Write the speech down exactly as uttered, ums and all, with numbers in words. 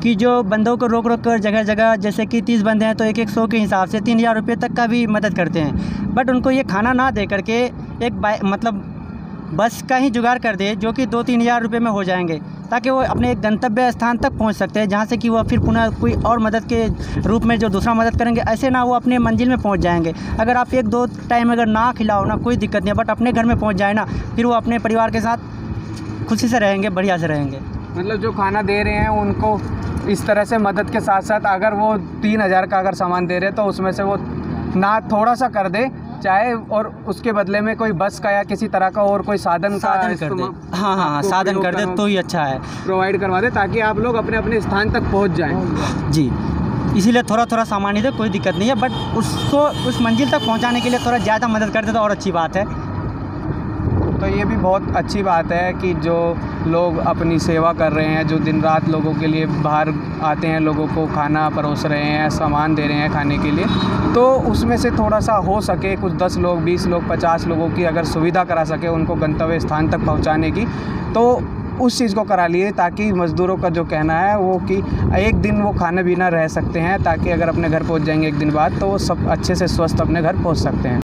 कि जो बंदों को रोक रोक कर जगह जगह, जैसे कि तीस बंदे हैं तो एक एक सौ के हिसाब से तीन हज़ार रुपये तक का भी मदद करते हैं। बट उनको ये खाना ना दे करके एक बाइ मतलब बस का ही जुगाड़ कर दे, जो कि दो तीन हज़ार रुपये में हो जाएंगे, ताकि वो अपने एक गंतव्य स्थान तक पहुंच सकते हैं, जहां से कि वो फिर पुनः कोई और मदद के रूप में जो दूसरा मदद करेंगे, ऐसे ना वो अपने मंजिल में पहुंच जाएंगे। अगर आप एक दो टाइम अगर ना खिलाओ ना, कोई दिक्कत नहीं है, बट अपने घर में पहुंच जाए ना, फिर वो अपने परिवार के साथ खुशी से रहेंगे, बढ़िया से रहेंगे। मतलब जो खाना दे रहे हैं उनको इस तरह से मदद के साथ साथ अगर वो तीन हज़ार का अगर सामान दे रहे हैं तो उसमें से वो ना थोड़ा सा कर दे चाहे, और उसके बदले में कोई बस का या किसी तरह का और कोई साधन साधन कर दे। हाँ हाँ साधन कर दे तो ही अच्छा है, प्रोवाइड करवा दे, ताकि आप लोग अपने अपने स्थान तक पहुंच जाएं। जी, इसीलिए थोड़ा थोड़ा सामान ही दे, कोई दिक्कत नहीं है, बट उसको उस मंजिल तक पहुंचाने के लिए थोड़ा ज़्यादा मदद कर दे तो और अच्छी बात है। तो ये भी बहुत अच्छी बात है कि जो लोग अपनी सेवा कर रहे हैं, जो दिन रात लोगों के लिए बाहर आते हैं, लोगों को खाना परोस रहे हैं, सामान दे रहे हैं खाने के लिए, तो उसमें से थोड़ा सा हो सके कुछ दस लोग, बीस लोग, पचास लोगों की अगर सुविधा करा सके उनको गंतव्य स्थान तक पहुंचाने की, तो उस चीज़ को करा लिए, ताकि मज़दूरों का जो कहना है वो कि एक दिन वो खाने बिना रह सकते हैं, ताकि अगर अपने घर पहुंच जाएंगे एक दिन बाद तो वो सब अच्छे से स्वस्थ अपने घर पहुंच सकते हैं।